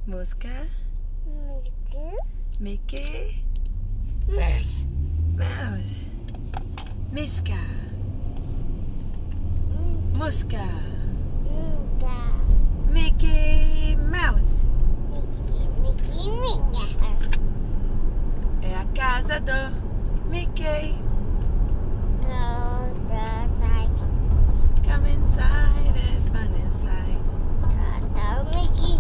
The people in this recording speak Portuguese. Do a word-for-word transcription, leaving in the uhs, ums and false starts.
Mosca. Mickey. Mickey. Mouse. Mouse. Miska. Mosca. Mica. Mickey Mouse. Mickey. Mickey Mouse. É a casa do Mickey. Do the side. Come inside, have fun inside. Do Mickey.